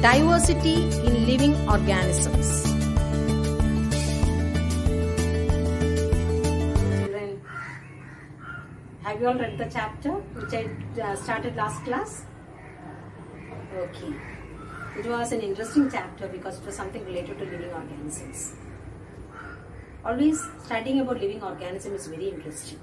Diversity in living organisms. Children, have you all read the chapter which I started last class? Okay. It was an interesting chapter because it was something related to living organisms. Always studying about living organisms is very interesting.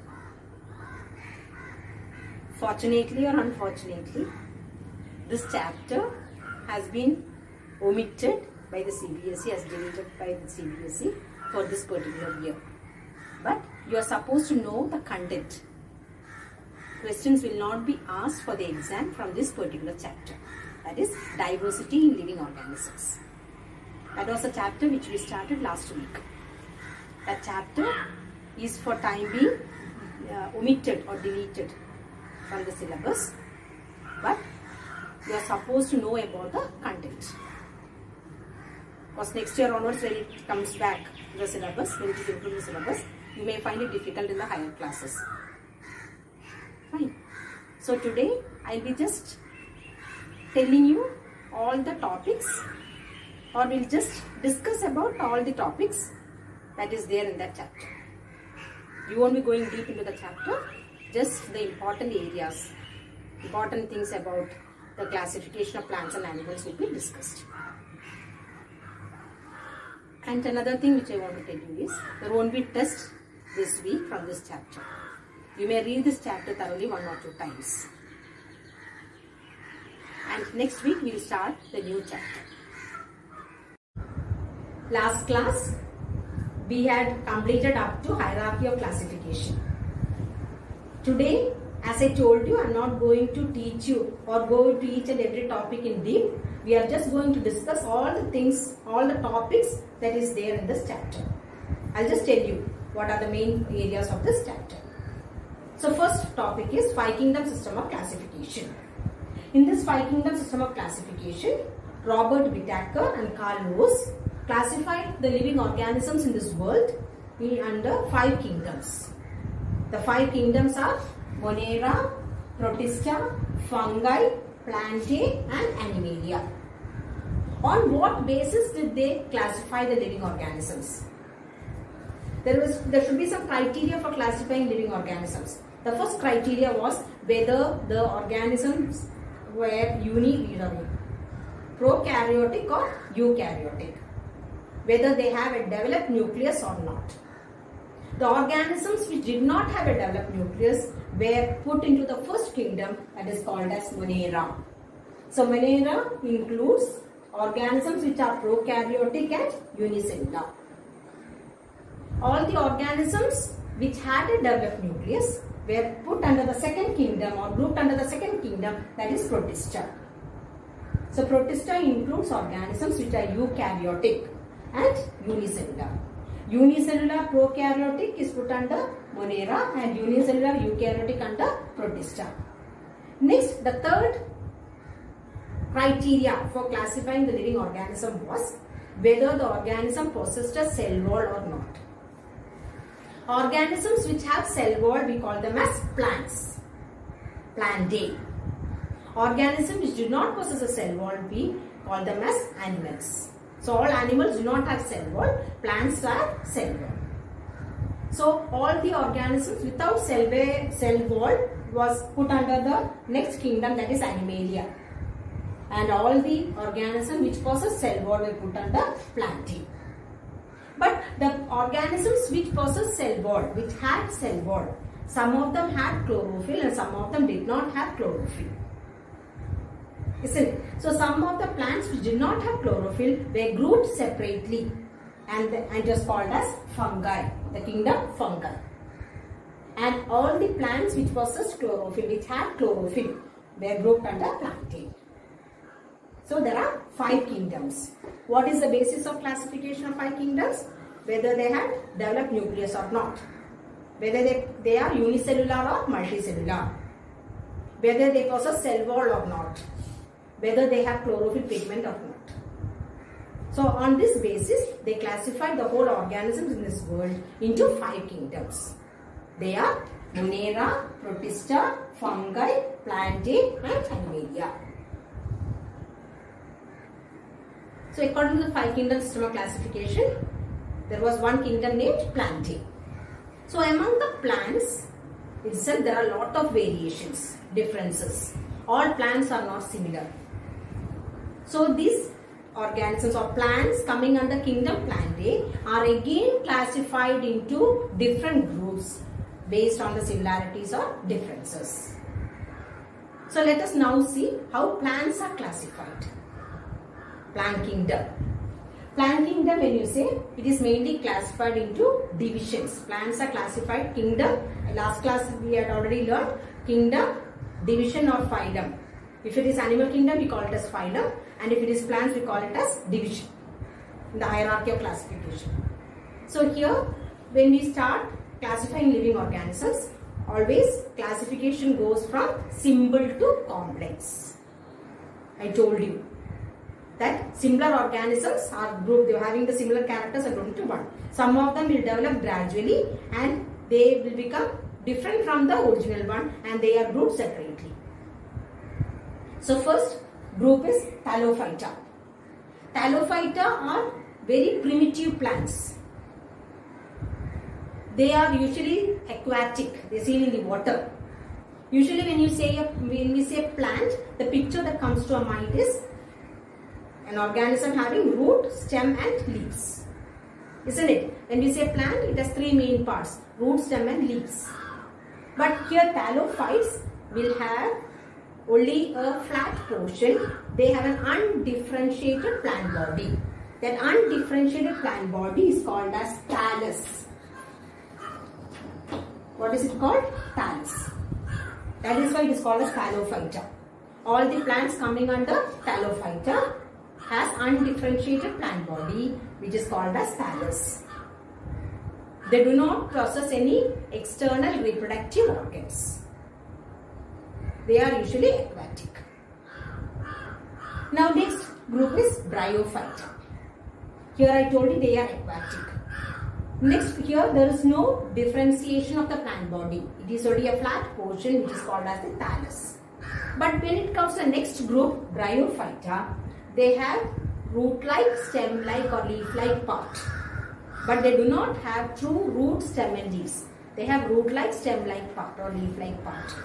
Fortunately or unfortunately, this chapter has been omitted by the CBSE, as deleted by the CBSE for this particular year. But you are supposed to know the content. Questions will not be asked for the exam from this particular chapter. That is diversity in living organisms. That was a chapter which we started last week. That chapter is for time being omitted or deleted from the syllabus. But you are supposed to know about the content. Because next year onwards, when it comes back to the syllabus, when it is included in the syllabus, you may find it difficult in the higher classes. Fine. So today, I will be just telling you all the topics, or we'll just discuss about all the topics that is there in that chapter. You won't be going deep into the chapter, just the important areas, important things about the classification of plants and animals will be discussed. And another thing which I want to tell you is, there won't be test this week from this chapter. You may read this chapter thoroughly 1 or 2 times. And next week we will start the new chapter. Last class, we had completed up to hierarchy of classification. Today, as I told you, I am not going to teach you or go into each and every topic in deep. We are just going to discuss all the things, all the topics that is there in this chapter. I'll just tell you what are the main areas of this chapter. So first topic is 5 kingdom system of classification. In this 5 kingdom system of classification, Robert Whittaker and Carl Woese classified the living organisms in this world under 5 kingdoms. The 5 kingdoms are Monera, Protista, Fungi, Plantae and Animalia. On what basis did they classify the living organisms? There should be some criteria for classifying living organisms. The first criteria was whether the organisms were prokaryotic or eukaryotic. Whether they have a developed nucleus or not. The organisms which did not have a developed nucleus were put into the first kingdom, that is called as Monera. So Monera includes organisms which are prokaryotic and unicellular. All the organisms which had a developed nucleus were put under the second kingdom or grouped under the second kingdom, that is Protista. So Protista includes organisms which are eukaryotic and unicellular. Unicellular prokaryotic is put under Monera and unicellular eukaryotic under Protista. Next, the third criteria for classifying the living organism was whether the organism possessed a cell wall or not. Organisms which have cell wall, we call them as plants, Plantae. Organisms which do not possess a cell wall, we call them as animals. So all animals do not have cell wall, plants are cell wall. So all the organisms without cell wall was put under the next kingdom, that is Animalia. And all the organisms which possess cell wall were put under Plantae. But the organisms which possess cell wall, which had cell wall, some of them had chlorophyll and some of them did not have chlorophyll. Isn't it? So some of the plants which did not have chlorophyll were grouped separately and just called as fungi, the kingdom fungi. And all the plants which possessed chlorophyll, which had chlorophyll, were grouped under Plantae. So there are 5 kingdoms. What is the basis of classification of 5 kingdoms? Whether they had developed nucleus or not. Whether they are unicellular or multicellular. Whether they possess cell wall or not. Whether they have chlorophyll pigment or not. So on this basis, they classified the whole organisms in this world into 5 kingdoms. They are Monera, Protista, Fungi, Plantae and Animalia. So according to the 5 kingdom system of classification, there was one kingdom named Plantae. So among the plants itself, there are a lot of variations, differences. All plants are not similar. So these organisms or plants coming under kingdom Plantae are again classified into different groups based on the similarities or differences. So let us now see how plants are classified. Plant kingdom. Plant kingdom, when you say, it is mainly classified into divisions. Plants are classified kingdom. Last class we had already learned kingdom, division or phylum. If it is animal kingdom, we call it as phylum, and if it is plants, we call it as division in the hierarchy of classification. So here, when we start classifying living organisms, always classification goes from simple to complex. I told you that similar organisms are grouped, they are having the similar characters are grouped into one. Some of them will develop gradually and they will become different from the original one, and they are grouped separately. So first group is Thallophyta. Thallophyta are very primitive plants. They are usually aquatic. They are seen in the water. Usually when we say plant, the picture that comes to our mind is an organism having root, stem and leaves. Isn't it? When we say plant, it has 3 main parts: root, stem and leaves. But here thallophytes will have only a flat portion. They have an undifferentiated plant body. That undifferentiated plant body is called as thallus. What is it called? Thallus. That is why it is called as Thallophyta. All the plants coming under Thallophyta has undifferentiated plant body, which is called as thallus. They do not possess any external reproductive organs. They are usually aquatic. Now next group is Bryophyta. Here I told you they are aquatic. Next, here there is no differentiation of the plant body. It is only a flat portion which is called as the thallus. But when it comes to the next group, Bryophyta, they have root-like, stem-like or leaf-like part. But they do not have true root, stem and leaves. They have root-like, stem-like part or leaf-like part.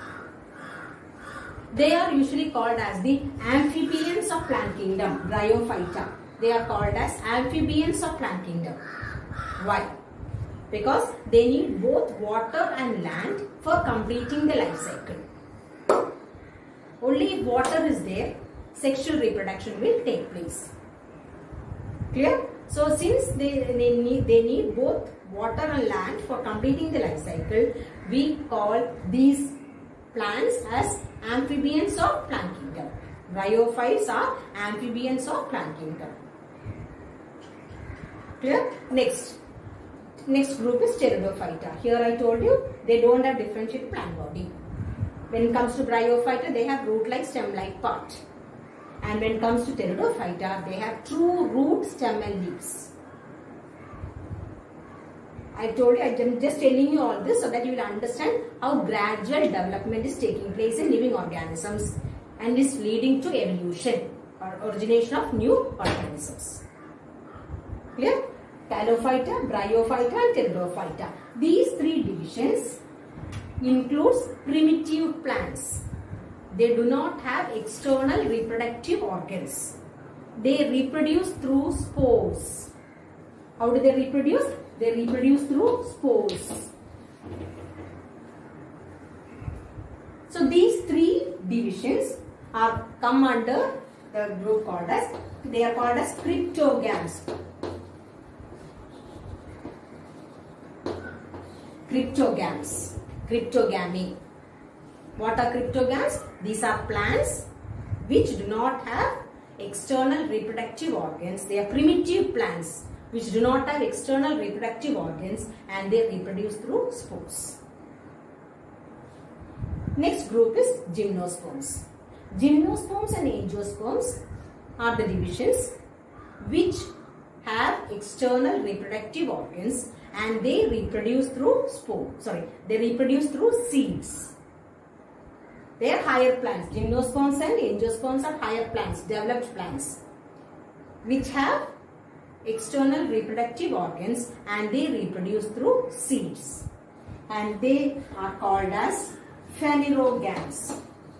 They are usually called as the amphibians of plant kingdom, Bryophyta. They are called as amphibians of plant kingdom. Why? Because they need both water and land for completing the life cycle. Only if water is there, sexual reproduction will take place. Clear? So since they need both water and land for completing the life cycle, we call these plants as amphibians of plant kingdom. Bryophytes are amphibians of plant kingdom. Clear? Next group is Pteridophyta. Here I told you they don't have differentiated plant body. When it comes to Bryophyta, they have root-like, stem-like part. And when it comes to Pteridophyta, they have true root, stem and leaves. I told you, I am just telling you all this so that you will understand how gradual development is taking place in living organisms and is leading to evolution or origination of new organisms. Clear? Thallophyta, Bryophyta and Pteridophyta. These 3 divisions includes primitive plants. They do not have external reproductive organs. They reproduce through spores. How do they reproduce? They reproduce through spores. So these 3 divisions are come under the group called as, they are called as cryptogams. Cryptogams. Cryptogamy. What are cryptogams? These are plants which do not have external reproductive organs. They are primitive plants which do not have external reproductive organs and they reproduce through spores. Next group is Gymnosperms. Gymnosperms and Angiosperms are the divisions which have external reproductive organs and they reproduce through they reproduce through seeds. They are higher plants. Gymnosperms and Angiosperms are higher plants, developed plants. which have external reproductive organs and they reproduce through seeds, and they are called as phanerogams.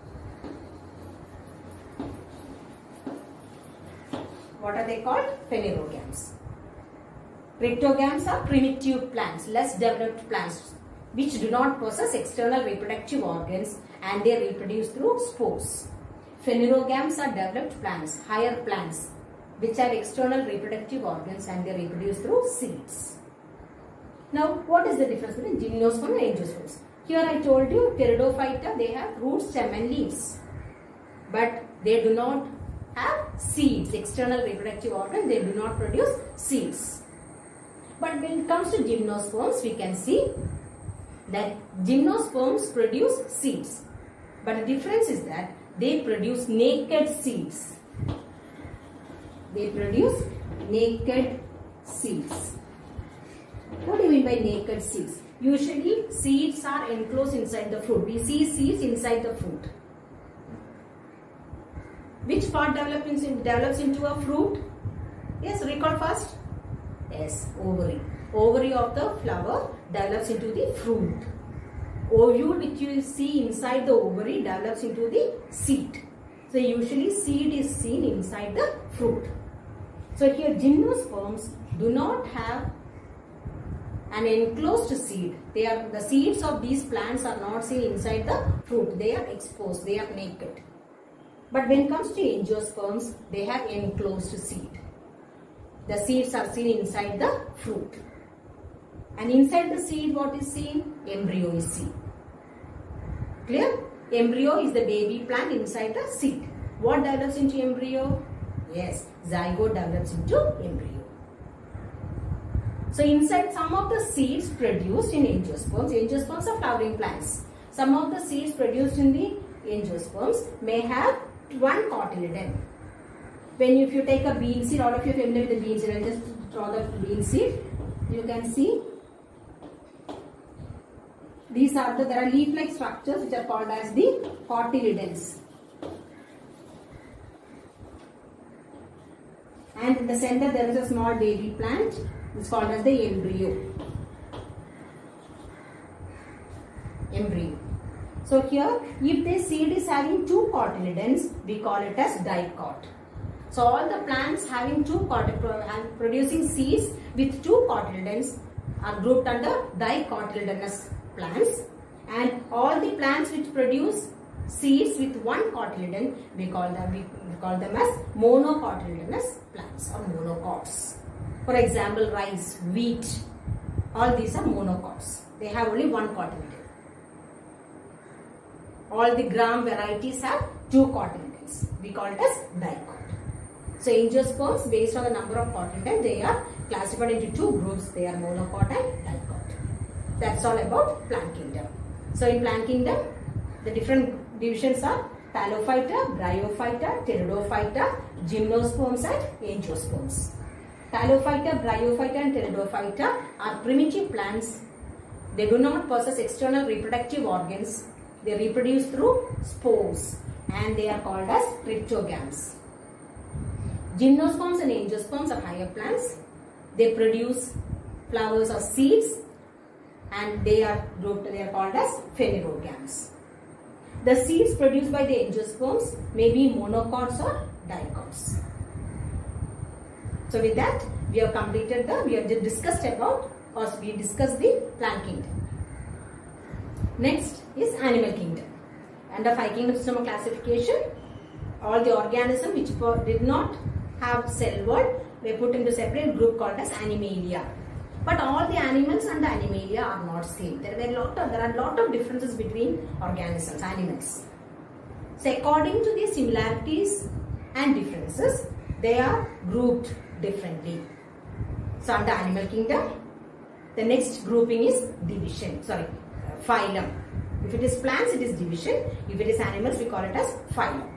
What are they called? Phanerogams. Cryptogams are primitive plants, less developed plants which do not possess external reproductive organs and they reproduce through spores. Phanerogams are developed plants, higher plants which have external reproductive organs and they reproduce through seeds. Now, what is the difference between gymnosperm and angiosperms? Here I told you, Pteridophyta, they have roots, stem and leaves, but they do not have seeds, external reproductive organs, they do not produce seeds. But when it comes to gymnosperms, we can see that gymnosperms produce seeds, but the difference is that they produce naked seeds. They produce naked seeds. What do you mean by naked seeds? Usually seeds are enclosed inside the fruit. We see seeds inside the fruit. Which part develops into a fruit? Yes, recall first. Yes, ovary. Ovary of the flower develops into the fruit. Ovule which you see inside the ovary develops into the seed. So usually seed is seen inside the fruit. So here gymnosperms do not have an enclosed seed. The seeds of these plants are not seen inside the fruit. They are exposed. They are naked. But when it comes to angiosperms, they have enclosed seed. The seeds are seen inside the fruit. And inside the seed, what is seen? Embryo is seen. Clear? Embryo is the baby plant inside the seed. What develops into embryo? Yes, zygote develops into embryo. So inside some of the seeds produced in angiosperms are flowering plants. Some of the seeds produced in the angiosperms may have one cotyledon. If you take a bean seed, all of you are familiar with the bean seed, I'll just draw the bean seed. You can see there are leaf-like structures which are called as the cotyledons. And in the center there is a small baby plant. It's called as the embryo. So here, if the seed is having two cotyledons, we call it as dicot. So all the plants having producing seeds with two cotyledons are grouped under dicotyledonous plants, and all the plants which produce seeds with one cotyledon, we call them as monocotyledonous plants or monocots. For example, rice, wheat, all these are monocots. They have only one cotyledon. All the gram varieties have two cotyledons. We call it as dicot. So angiosperms, based on the number of cotyledons, they are classified into two groups. They are monocot and dicot. That's all about plant kingdom. So in plant kingdom, the different divisions are Thallophyta, Bryophyta, Pteridophyta, Gymnosperms and Angiosperms. Thallophyta, Bryophyta and Pteridophyta are primitive plants. They do not possess external reproductive organs. They reproduce through spores and they are called as cryptogams. Gymnosperms and Angiosperms are higher plants. They produce flowers or seeds and they are called as phanerogams. The seeds produced by the angiosperms may be monocots or dicots. So with that, we have discussed the plant kingdom. Next is animal kingdom. Under 5 kingdom system of classification, all the organisms which did not have cell wall were put into separate group called as Animalia. But all the animals and the Animalia are not same. There are a lot of differences between organisms, animals. So according to the similarities and differences, they are grouped differently. So under animal kingdom, the next grouping is division. Phylum. If it is plants, it is division. If it is animals, we call it as phylum.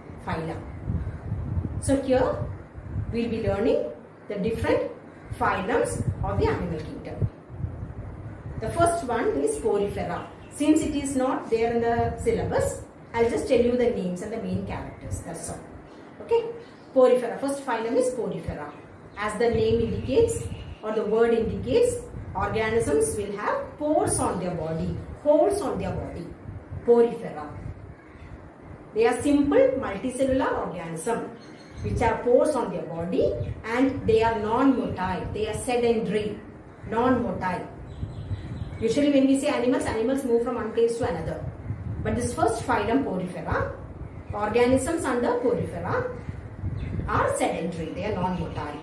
So here we will be learning the different phylums of the animal kingdom. The first one is Porifera. Since it is not there in the syllabus, I'll just tell you the names and the main characters. That's all. Okay. Porifera. First phylum is Porifera. As the name indicates or the word indicates, organisms will have pores on their body, holes on their body. Porifera. They are simple multicellular organisms which have pores on their body, and they are non-motile. They are sedentary, non-motile. Usually when we say animals, animals move from one place to another. But this first phylum Porifera, organisms under Porifera are sedentary. They are non-motile.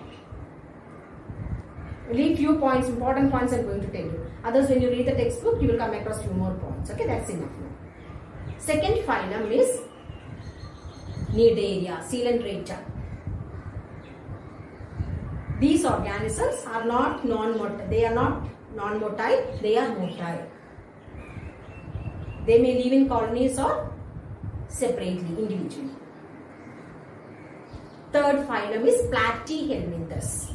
Only few points, important points I am going to tell you. Others, when you read the textbook, you will come across few more points. Okay, that's enough now. Second phylum is Cnidaria, Coelenterata. These organisms are not non-motile. They are not non-motile. They are motile. They may live in colonies or separately, individually. Third phylum is Platyhelminthes.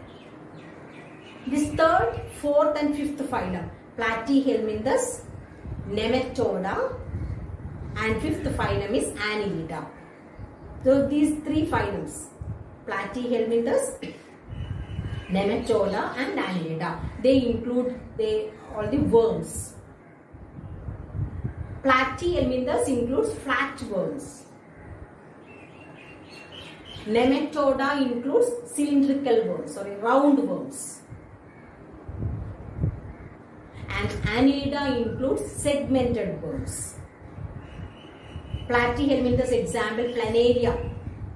This third, fourth and fifth phylum, Platyhelminthes, Nematoda, and fifth phylum is Annelida. So these three phylums, Platyhelminthes, Nematoda and Annelida, they include all the worms. Platyhelminthes includes flatworms. Nematoda includes cylindrical worms, round worms. And Annelida includes segmented worms. Platyhelminthes example, Planaria,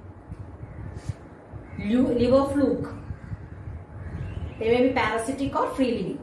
liver fluke. They may be parasitic or free living.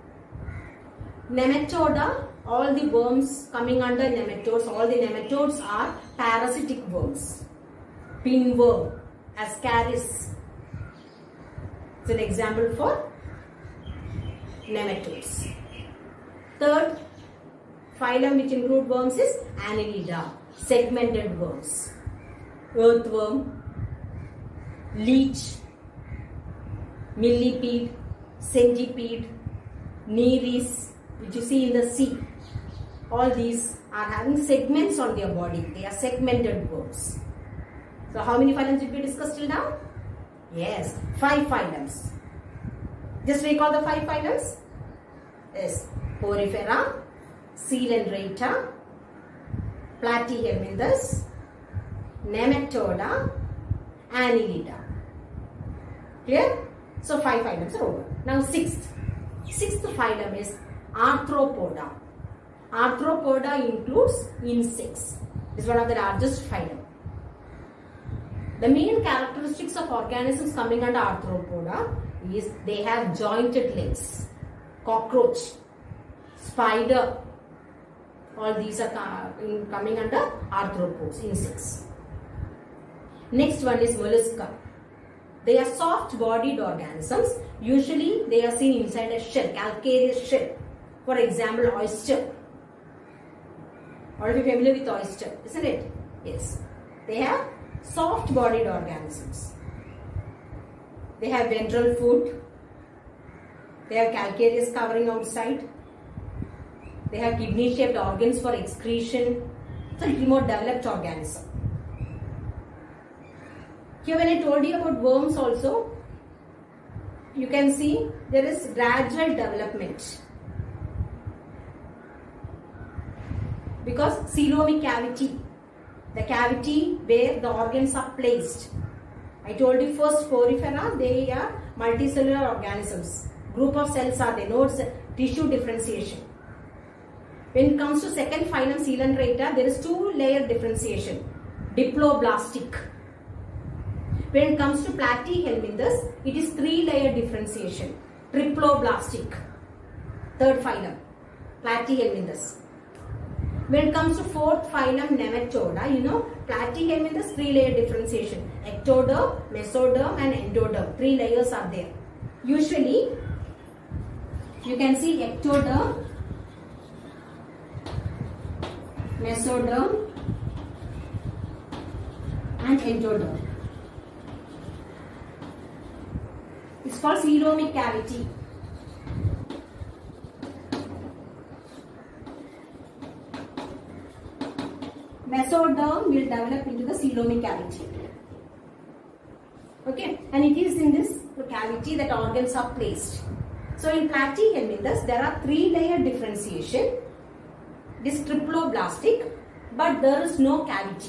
Nematoda, all the worms coming under nematodes, all the nematodes are parasitic worms. Pinworm, Ascaris. It's an example for nematodes. Third phylum which include worms is Annelida, segmented worms. Earthworm, leech, millipede, centipede, nereis, which you see in the sea. All these are having segments on their body. They are segmented worms. So how many phylums did we discuss till now? Yes, 5 phylums. Just recall the 5 phylums. Yes, Porifera, Coelenterata, Platyhelminthes, Nematoda, Annelida. Clear? So 5 phylums are over. Now sixth phylum is Arthropoda. Arthropoda includes insects. This is one of the largest phylum. The main characteristics of organisms coming under Arthropoda is they have jointed legs. Cockroach, spider, all these are coming under arthropods, insects. Next one is mollusca. They are soft-bodied organisms. Usually they are seen inside a shell, calcareous shell. For example, oyster. All of you familiar with oyster, isn't it? Yes. They have soft-bodied organisms. They have ventral foot. They have calcareous covering outside. They have kidney-shaped organs for excretion. It's a little more developed organism. Here when I told you about worms also, you can see there is gradual development. Because coelomic cavity, the cavity where the organs are placed. I told you first Porifera, they are multicellular organisms. Group of cells are there, no tissue differentiation. When it comes to second phylum Coelenterata, there is 2-layer differentiation, diploblastic. When it comes to Platyhelminthes, it is 3-layer differentiation, triploblastic. Third phylum, Platyhelminthes. When it comes to fourth phylum Nematoda, you know, Platyhelminthes 3-layer differentiation, ectoderm, mesoderm and endoderm. 3 layers are there. Usually, you can see ectoderm, mesoderm and endoderm. It's called coelomic cavity. Mesoderm will develop into the coelomic cavity. Okay, and it is in this cavity that organs are placed. So in platyhelminthes, there are 3-layer differentiation. It is triploblastic, but there is no cavity.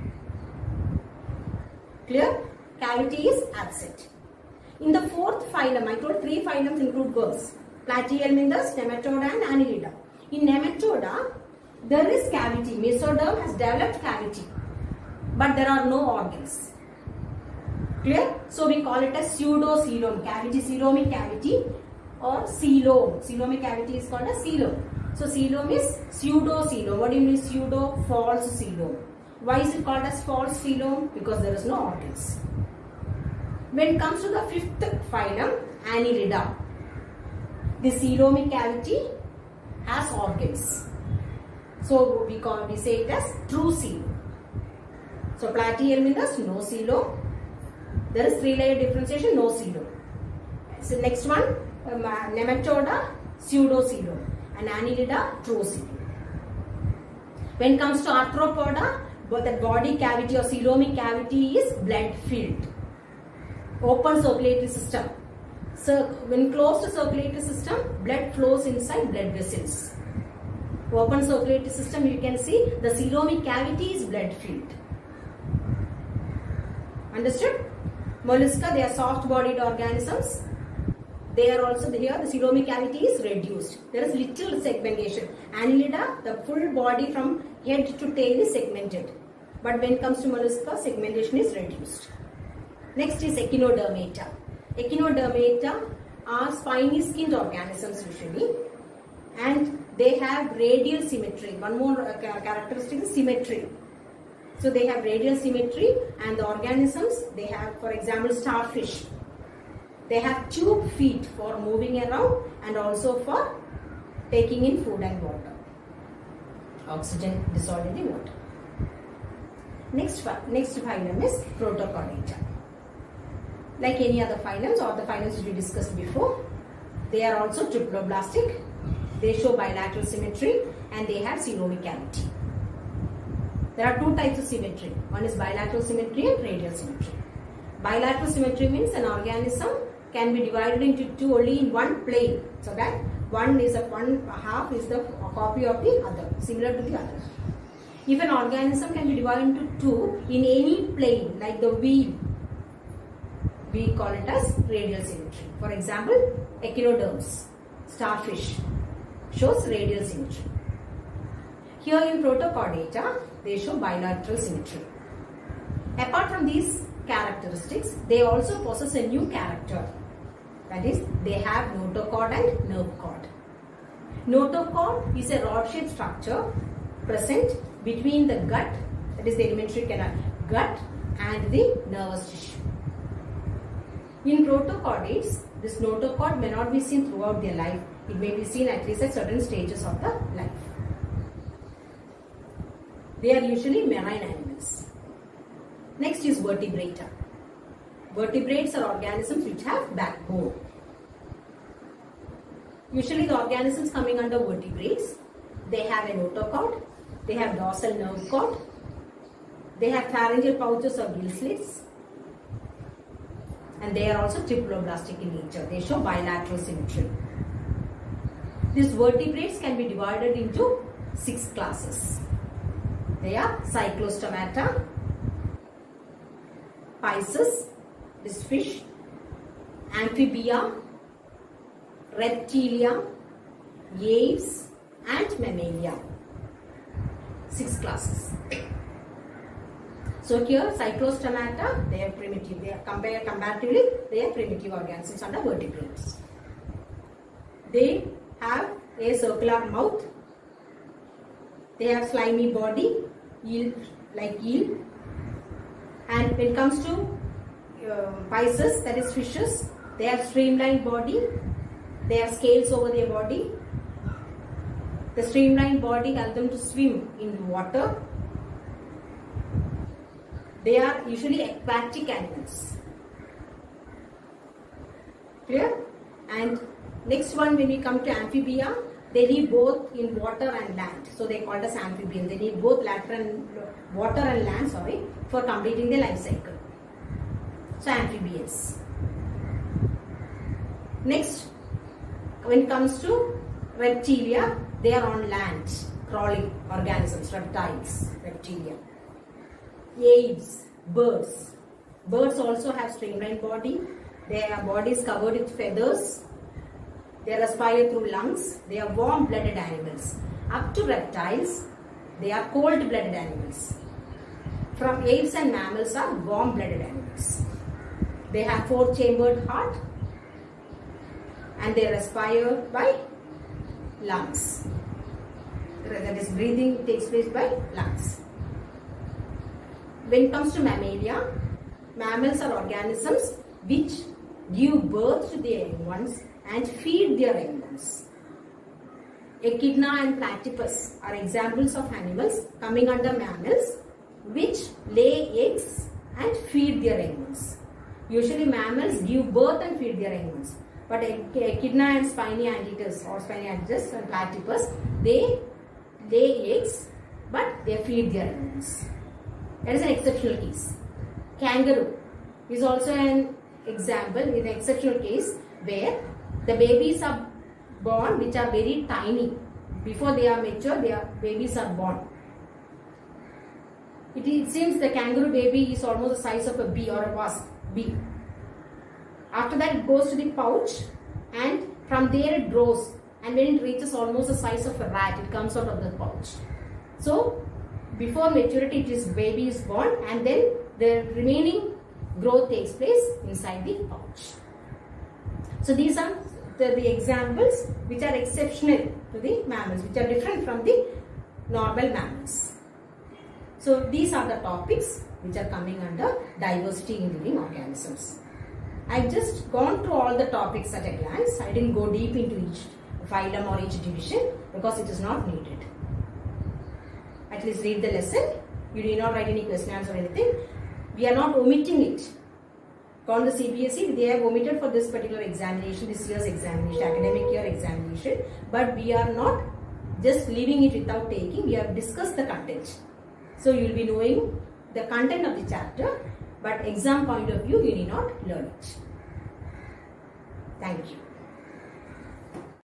Clear? Cavity is absent. In the 4th phylum, I told 3 phylums include birds: Platyhelminthes, Nematoda and Annelida. In Nematoda, there is cavity. Mesoderm has developed cavity, but there are no organs. Clear? So we call it as pseudocoelom, cavity, coelomic cavity, or coelom. Coelomic cavity is called as coelom. So coelom is pseudocoelom. What do you mean pseudo? False coelom. Why is it called as false coelom? Because there is no organs. When it comes to the 5th phylum, Annelida, the coelomic cavity has organs. So we say it as true coelom. So platyhelminthes, no coelom. There is 3-layer differentiation, no coelom. So next one, Nematoda, pseudocoelom, and Annelida, true coelom. When it comes to Arthropoda, the body cavity or coelomic cavity is blood filled. Open circulatory system. So when closed circulatory system, blood flows inside blood vessels. Open circulatory system, you can see the coelomic cavity is blood filled. Understood? Mollusca, they are soft bodied organisms. They are also here, the coelomic cavity is reduced. There is little segmentation. Annelida, the full body from head to tail is segmented. But when it comes to mollusca, segmentation is reduced. Next is Echinodermata. Echinodermata are spiny skinned organisms usually, and they have radial symmetry. One more characteristic is symmetry. So they have radial symmetry, and the organisms, they have, for example, starfish. They have tube feet for moving around and also for taking in food and water. Oxygen dissolved in the water. Next phylum is Protochordata. Like any other phylums or the phylums which we discussed before, they are also triploblastic. They show bilateral symmetry and they have coelomic cavity. There are 2 types of symmetry. One is bilateral symmetry and radial symmetry. Bilateral symmetry means an organism can be divided into 2 only in one plane, so that one half is the copy of the other, similar to the other. If an organism can be divided into 2 in any plane, like the wheel, we call it as radial symmetry. For example, echinoderms, starfish, shows radial symmetry. Here in Protochordata, they show bilateral symmetry. Apart from these characteristics, they also possess a new character. That is, they have notochord and nerve cord. Notochord is a rod-shaped structure present between the gut, that is the alimentary canal, gut and the nervous tissue. In protochordates, this notochord may not be seen throughout their life. It may be seen at least at certain stages of the life. They are usually marine animals. Next is vertebrata. Vertebrates are organisms which have backbone. Usually the organisms coming under vertebrates, they have a notochord, they have dorsal nerve cord, they have pharyngeal pouches or gill slits, and they are also triploblastic in nature. They show bilateral symmetry. These vertebrates can be divided into 6 classes. They are cyclostomata, Pisces, this fish, amphibia, reptilia, aves and mammalia. 6 classes. So here cyclostomata, they are primitive. They are comparatively they are primitive organisms under vertebrates. They have a circular mouth. They have slimy body, like eel. And when it comes to Pisces, that is fishes, they have streamlined body. They have scales over their body. The streamlined body helps them to swim in water. They are usually aquatic animals. Clear? And next one, when we come to amphibia, they live both in water and land. So they are called as amphibians. They need both water and land, for completing their life cycle. So amphibians. Next, when it comes to reptilia, they are on land, crawling organisms, reptiles, reptilia. Aves, birds. Birds also have streamlined body. Their body is covered with feathers. They respire through lungs. They are warm-blooded animals. Up to reptiles, they are cold-blooded animals. From aves and mammals are warm-blooded animals. They have 4-chambered heart and they respire by lungs. That is, breathing takes place by lungs. When it comes to mammalia, mammals are organisms which give birth to their young ones and feed their young ones. Echidna and platypus are examples of animals coming under mammals which lay eggs and feed their young ones. Usually mammals give birth and feed their young ones. But echidna and spiny anteaters or spiny anteaters and platypus, they lay eggs but they feed their young ones. That is an exceptional case. Kangaroo is also an example in an exceptional case where the babies are born which are very tiny. Before they are mature, their babies are born. It seems the kangaroo baby is almost the size of a bee or a wasp bee. After that it goes to the pouch and from there it grows, and when it reaches almost the size of a rat, it comes out of the pouch. So before maturity baby is born, and then the remaining growth takes place inside the pouch. So these are the examples which are exceptional to the mammals, which are different from the normal mammals. So these are the topics which are coming under diversity in living organisms. I've just gone through all the topics at a glance. I didn't go deep into each phylum or each division because it is not needed. At least read the lesson. You need not write any questions or anything. We are not omitting it. On the CBSE, they have omitted for this particular examination, this year's examination, academic year examination. But we are not just leaving it without taking. We have discussed the content. So you will be knowing the content of the chapter, but exam point of view, you need not learn it. Thank you.